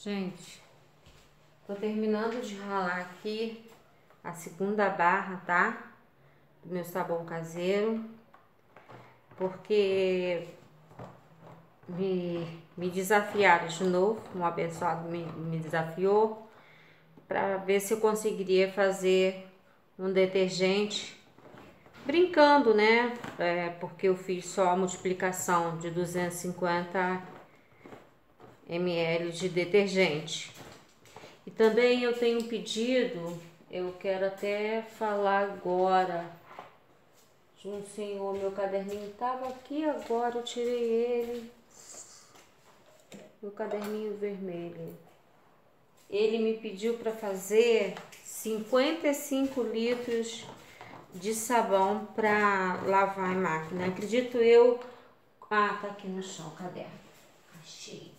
Gente, tô terminando de ralar aqui a segunda barra, tá? Do meu sabão caseiro, porque me desafiaram de novo, um abençoado me desafiou para ver se eu conseguiria fazer um detergente brincando, né? Porque eu fiz só a multiplicação de 250 ml de detergente. E também eu tenho um pedido, eu quero até falar agora, de um senhor, meu caderninho estava aqui agora, eu tirei ele, meu caderninho vermelho. Ele me pediu para fazer 55 litros de sabão para lavar em máquina. Acredito eu... Ah, tá aqui no chão o caderno. Achei.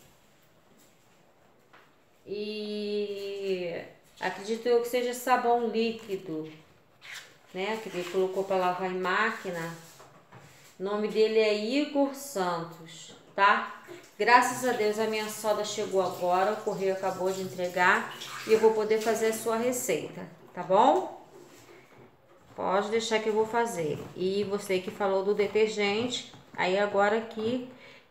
E acredito eu que seja sabão líquido, né? Que ele colocou para lavar em máquina. O nome dele é Igor Santos, tá? Graças a Deus a minha soda chegou agora, o correio acabou de entregar e eu vou poder fazer a sua receita, tá bom? Pode deixar que eu vou fazer. E você que falou do detergente, aí agora aqui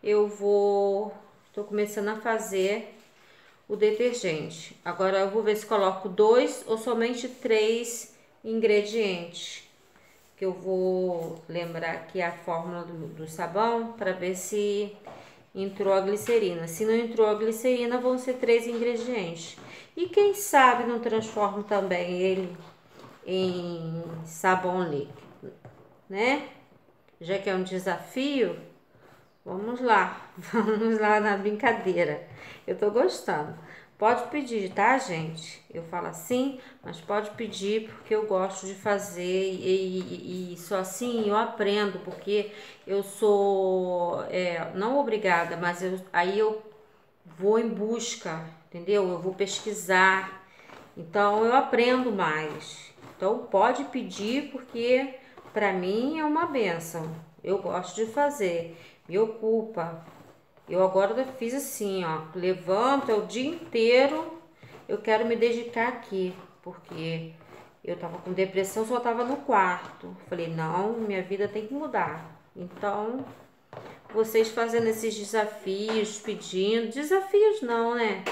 tô começando a fazer o detergente. Agora eu vou ver se coloco 2 ou somente 3 ingredientes. Que eu vou lembrar aqui a fórmula do sabão para ver se entrou a glicerina. Se não entrou a glicerina, vão ser 3 ingredientes. E quem sabe não transformo também ele em sabão líquido, né? Já que é um desafio, vamos lá, vamos lá na brincadeira. Eu tô gostando. Pode pedir, tá, gente? Eu falo assim, mas pode pedir porque eu gosto de fazer e só assim eu aprendo, porque eu sou, não obrigada, mas aí eu vou em busca, entendeu? Eu vou pesquisar, então eu aprendo mais. Então pode pedir porque para mim é uma bênção. Eu gosto de fazer, me ocupa. Eu agora fiz assim, ó, levanto o dia inteiro, eu quero me dedicar aqui, porque eu tava com depressão, só tava no quarto. Falei, não, minha vida tem que mudar. Então, vocês fazendo esses desafios, pedindo, desafios não, né?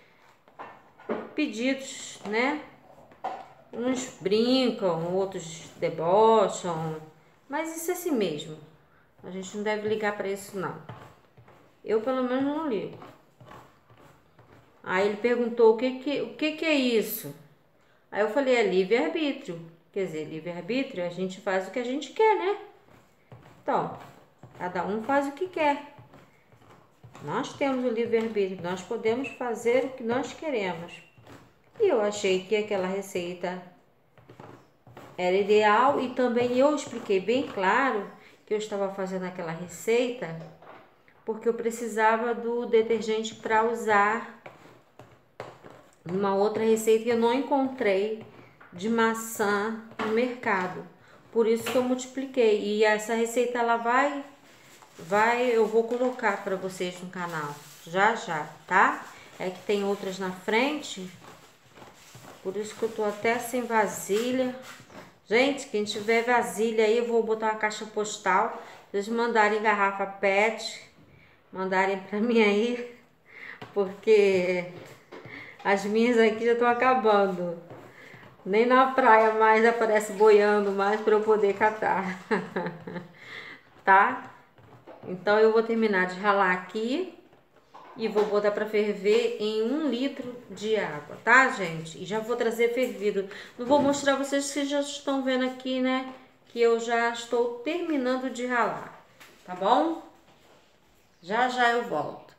Pedidos, né? Uns brincam, outros debocham, mas isso é assim mesmo. A gente não deve ligar para isso, não. Eu, pelo menos, não ligo. Aí ele perguntou o que é isso? Aí eu falei, é livre-arbítrio. Quer dizer, livre-arbítrio, a gente faz o que a gente quer, né? Então, cada um faz o que quer. Nós temos o livre-arbítrio, nós podemos fazer o que nós queremos. E eu achei que aquela receita era ideal e também eu expliquei bem claro que eu estava fazendo aquela receita porque eu precisava do detergente para usar uma outra receita que eu não encontrei de maçã no mercado. Por isso que eu multipliquei. E essa receita ela eu vou colocar para vocês no canal já, tá? É que tem outras na frente. Por isso que eu tô até sem vasilha. Gente, quem tiver vasilha aí, eu vou botar uma caixa postal. Vocês mandarem garrafa PET, mandarem para mim aí, porque as minhas aqui já estão acabando. Nem na praia mais aparece boiando mais para eu poder catar. Tá? Então eu vou terminar de ralar aqui e vou botar para ferver em 1 litro de água, tá, gente? E já vou trazer fervido. Não vou mostrar vocês que já estão vendo aqui, né? Que eu já estou terminando de ralar, tá bom? Já eu volto.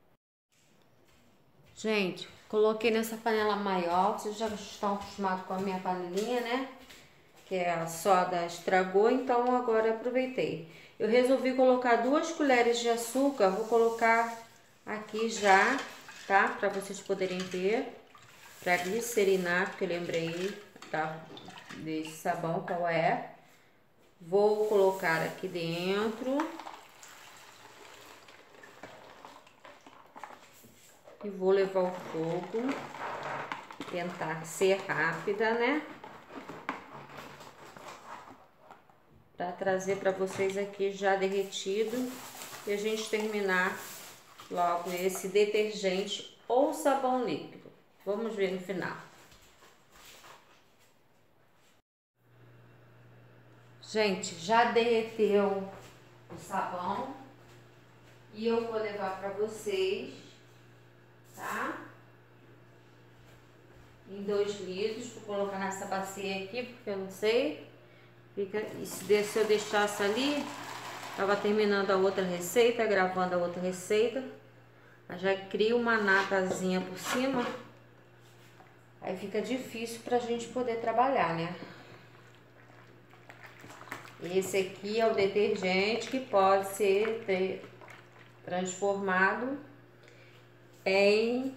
Gente, coloquei nessa panela maior, vocês já estão acostumados com a minha panelinha, né? Que a soda estragou, então agora eu aproveitei. Eu resolvi colocar 2 colheres de açúcar, vou colocar aqui já, tá? Para vocês poderem ver, para glicerinar, porque eu lembrei, tá? Desse sabão qual é. Vou colocar aqui dentro. e vou levar ao fogo, tentar ser rápida, né? Para trazer para vocês aqui já derretido e a gente terminar logo esse detergente ou sabão líquido. Vamos ver no final. Gente, já derreteu o sabão e eu vou levar para vocês, tá? Em 2 litros, vou colocar nessa bacia aqui, porque eu não sei. E se eu deixasse ali, tava terminando a outra receita, gravando a outra receita, já cria uma natazinha por cima, aí fica difícil pra gente poder trabalhar, né? Esse aqui é o detergente que pode ser transformado em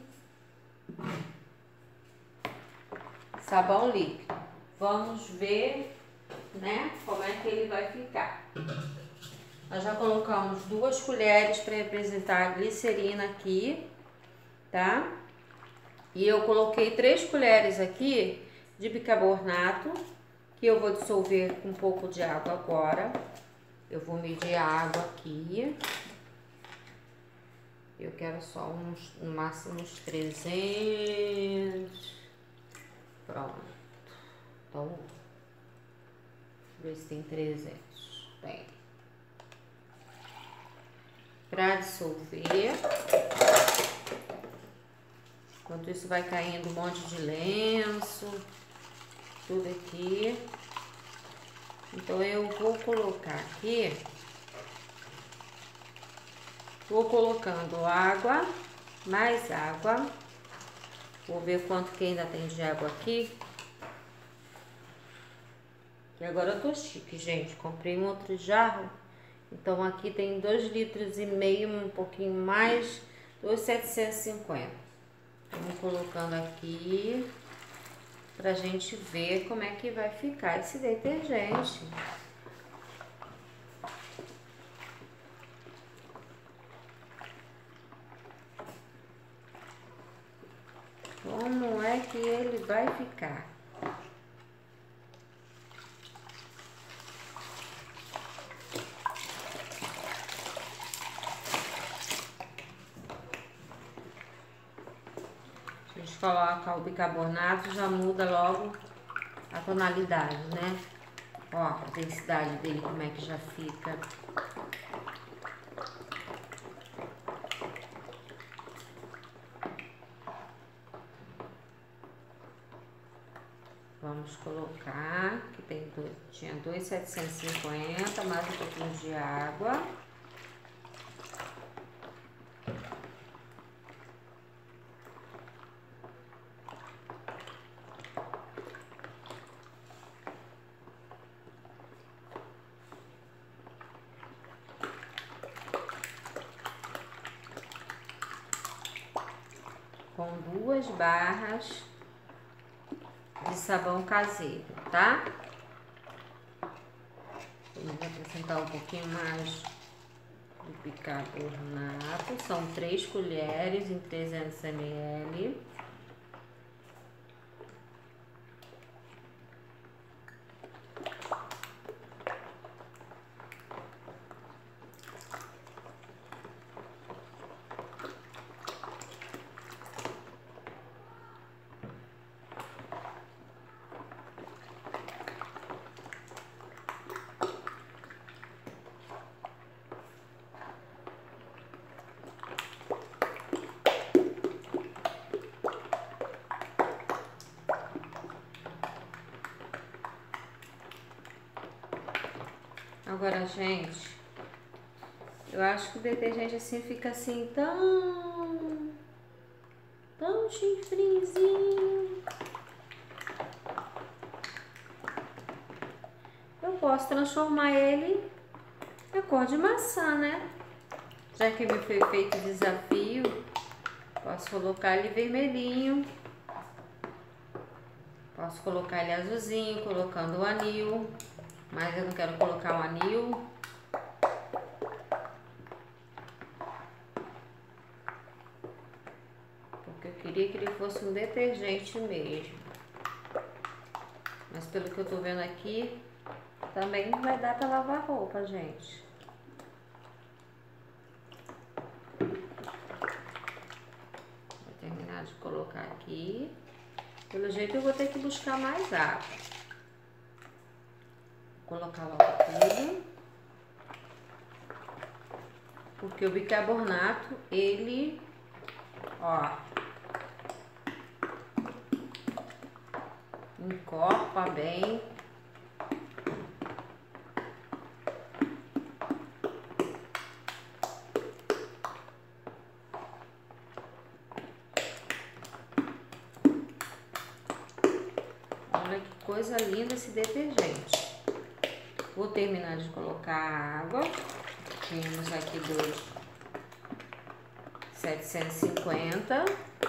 sabão líquido. Vamos ver, né, como é que ele vai ficar. Nós já colocamos 2 colheres para representar a glicerina aqui, tá? E eu coloquei 3 colheres aqui de bicarbonato, que eu vou dissolver com um pouco de água agora. Eu vou medir a água aqui. Eu quero só no máximo uns 300. Pronto. Então, ver se tem 300. Tem. Para dissolver. Enquanto isso vai caindo um monte de lenço, tudo aqui. Então eu vou colocar aqui, vou colocando água, mais água. Vou ver quanto que ainda tem de água aqui. E agora eu tô chique, gente. Comprei um outro jarro. Então aqui tem 2,5 litros, um pouquinho mais, 2,750. Vamos colocando aqui pra gente ver como é que vai ficar esse detergente. Como é que ele vai ficar? A gente coloca o bicarbonato, já muda logo a tonalidade, né? Ó, a densidade dele, como é que já fica. Vamos colocar, que tinha 2,750, mais um pouquinho de água. Com 2 barras de sabão caseiro, tá? Vamos acrescentar um pouquinho mais de bicarbonato. São 3 colheres em 300 ml. Agora, gente, eu acho que o detergente assim fica assim tão chifrinzinho. Eu posso transformar ele na cor de maçã, né? Já que me foi feito o desafio, posso colocar ele vermelhinho. Posso colocar ele azulzinho, colocando o anil. Mas eu não quero colocar o anil. queria que ele fosse um detergente mesmo. Mas pelo que eu tô vendo aqui, também vai dar pra lavar roupa, gente. Vou terminar de colocar aqui. Pelo jeito eu vou ter que buscar mais água. Vou colocar logo tudo. Porque o bicarbonato, ele, ó, encorpa bem. Olha que coisa linda esse detergente. Vou terminar de colocar a água. Tínhamos aqui dos 750.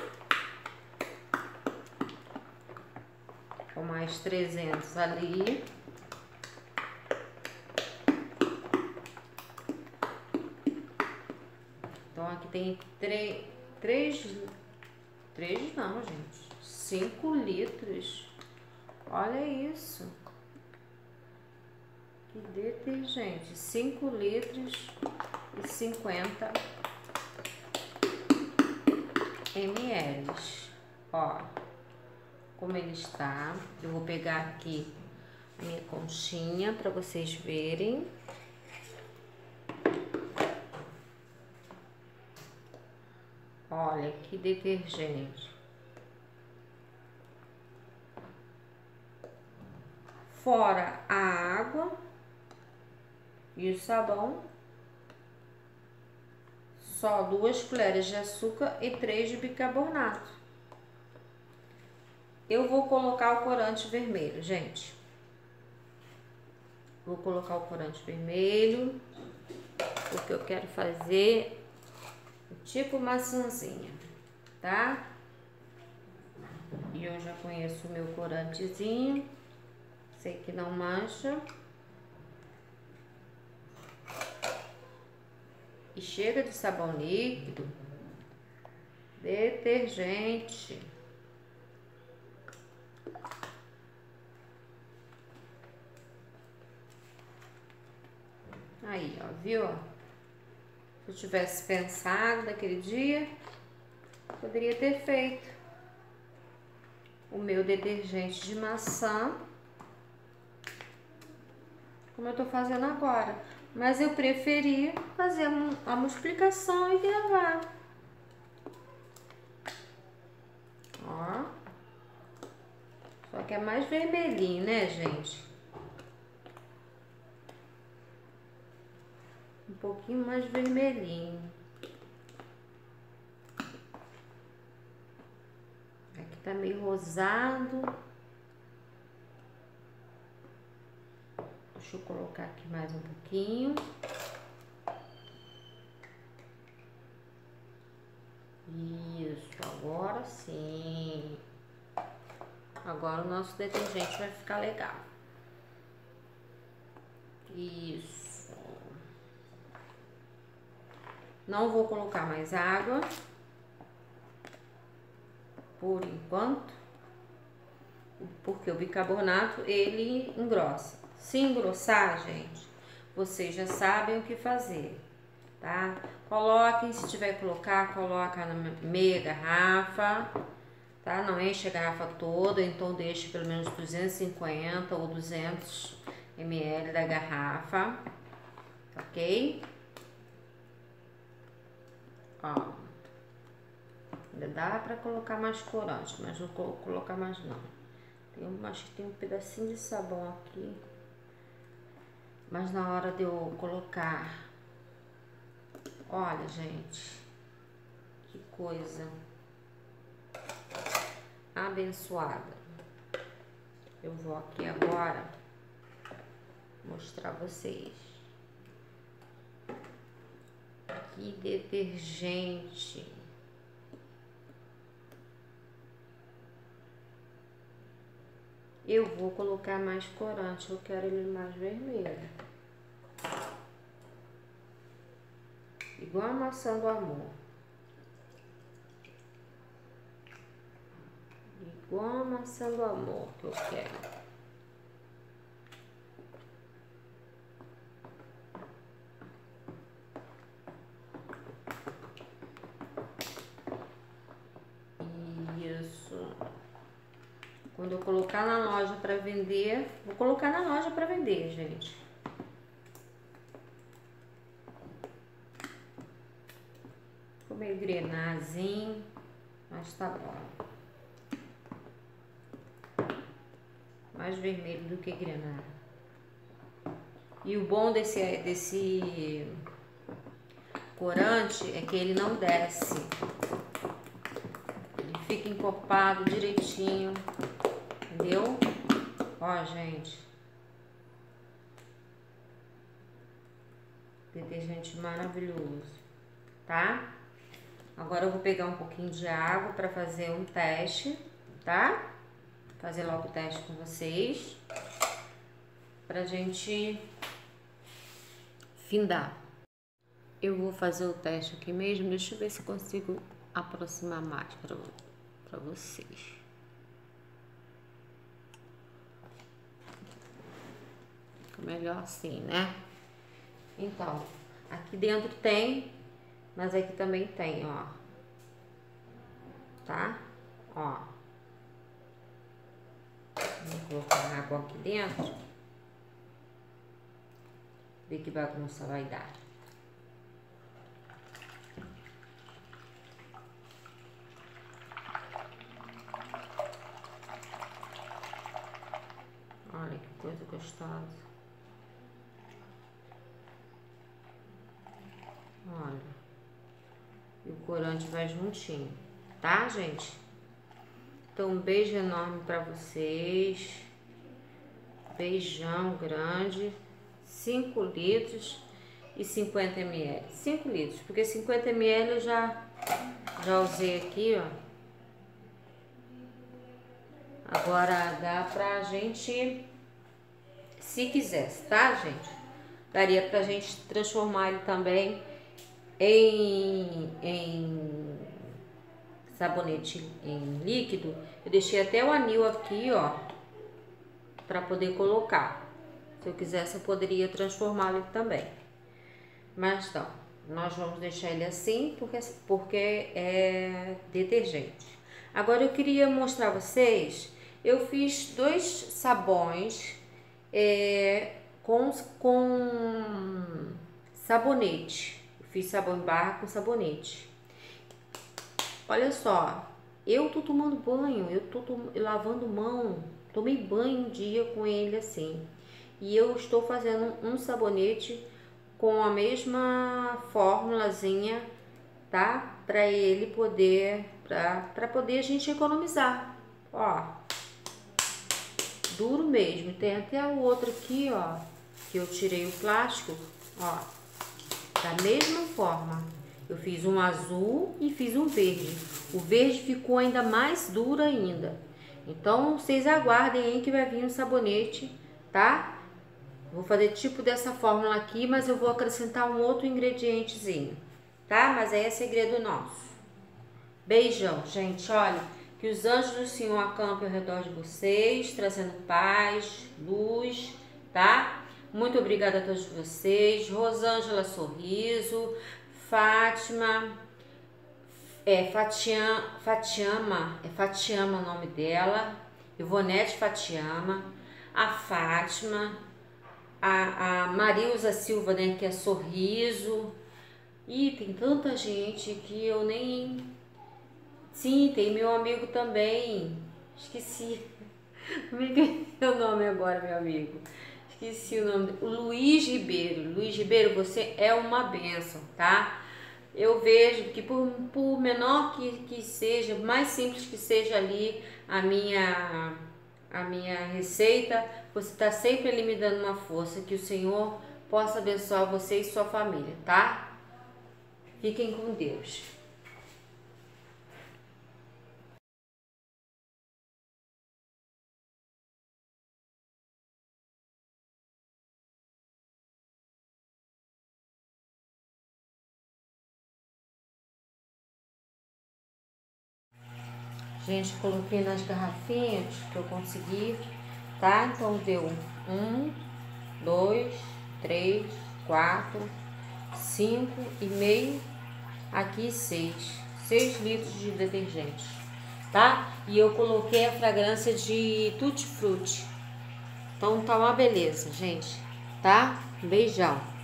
Com mais 300 ali. Então aqui tem 3 não, gente. 5 litros. Olha isso. Que detergente. 5 litros e 50 ml. Ó, como ele está. Eu vou pegar aqui a minha conchinha para vocês verem. Olha que detergente. Fora a água e o sabão, só 2 colheres de açúcar e 3 de bicarbonato. Eu vou colocar o corante vermelho, gente. Vou colocar o corante vermelho, porque eu quero fazer tipo maçãzinha, tá? E eu já conheço o meu corantezinho, sei que não mancha. E chega de sabão líquido, detergente. Aí, ó, viu? Se eu tivesse pensado naquele dia, poderia ter feito o meu detergente de maçã, como eu tô fazendo agora. Mas eu preferi fazer uma multiplicação e gravar. Ó. Só que é mais vermelhinho, né, gente? Um pouquinho mais vermelhinho. Aqui tá meio rosado. Deixa eu colocar aqui mais um pouquinho. Isso, agora sim. Agora o nosso detergente vai ficar legal. Isso. Não vou colocar mais água por enquanto, porque o bicarbonato ele engrossa. Se engrossar, gente, vocês já sabem o que fazer, tá? Coloquem, se tiver que colocar, coloca na meia garrafa, tá? Não enche a garrafa toda, então deixe pelo menos 250 ou 200 ml da garrafa, ok? Ó, ainda dá pra colocar mais corante, mas não vou colocar mais não. Acho que tem um pedacinho de sabão aqui. Mas na hora de eu colocar, olha, gente, que coisa abençoada. Eu vou aqui agora mostrar vocês. Que detergente. Eu vou colocar mais corante, eu quero ele mais vermelho. Igual a maçã do amor. igual a maçã do amor que eu quero. Isso. Quando eu colocar na loja para vender, vou colocar na loja para vender, gente. Ficou meio grenazinho, mas tá bom. Mais vermelho do que grená. E o bom desse corante é que ele não desce. Ele fica encorpado direitinho. Entendeu? Ó, gente. Detergente maravilhoso, tá? Agora eu vou pegar um pouquinho de água para fazer um teste, tá? Fazer logo o teste com vocês. Pra gente findar. Eu vou fazer o teste aqui mesmo. Deixa eu ver se consigo aproximar mais para vocês. Fica melhor assim, né? Então, aqui dentro tem, mas aqui também tem, ó. Tá? Ó. Vou colocar água aqui dentro. Ver que bagunça vai dar. Olha que coisa gostosa. Olha. E o corante vai juntinho, tá, gente? Então, um beijo enorme pra vocês. Beijão grande. 5 litros e 50 ml. 5 litros, porque 50 ml eu já usei aqui, ó. Agora dá pra gente, se quisesse, tá, gente? Daria pra gente transformar ele também em sabonete em líquido. Eu deixei até o anil aqui, ó, pra poder colocar. Se eu quisesse, eu poderia transformá-lo também. Mas não, nós vamos deixar ele assim porque é detergente. Agora eu queria mostrar a vocês, eu fiz 2 sabões com sabonete. Eu fiz sabão em barra com sabonete. Olha só, eu tô tomando banho, eu tô lavando mão, tomei banho um dia com ele assim. E eu estou fazendo um sabonete com a mesma formulazinha, tá? Para ele poder, para poder a gente economizar. Ó, duro mesmo. Tem até o outro aqui, ó, que eu tirei o plástico, ó, da mesma forma. Eu fiz um azul e fiz um verde. O verde ficou ainda mais duro ainda. Então, vocês aguardem aí que vai vir um sabonete, tá? Vou fazer tipo dessa fórmula aqui, mas eu vou acrescentar um outro ingredientezinho, tá? Mas aí é segredo nosso. Beijão, gente. Olha, que os anjos do Senhor acampem ao redor de vocês, trazendo paz, luz, tá? Muito obrigada a todos vocês. Rosângela Sorriso, Fátima, Fatiama o nome dela, Ivonete Fatiama, a Fátima, a Marilza Silva, né, que é Sorriso. E tem tanta gente que eu nem... Sim, tem meu amigo também. Esqueci. Como é que é o nome agora, meu amigo? Esqueci o nome. O Luiz Ribeiro. Luiz Ribeiro, você é uma bênção, tá? Eu vejo que por menor que seja, mais simples que seja ali a minha receita, você está sempre ali me dando uma força. Que o Senhor possa abençoar você e sua família, tá? Fiquem com Deus. Gente, coloquei nas garrafinhas que eu consegui, tá? Então deu 1, 2, 3, 4, 5,5, aqui 6 litros de detergente, tá? E eu coloquei a fragrância de tutti frutti. Então tá uma beleza, gente, tá? Um beijão.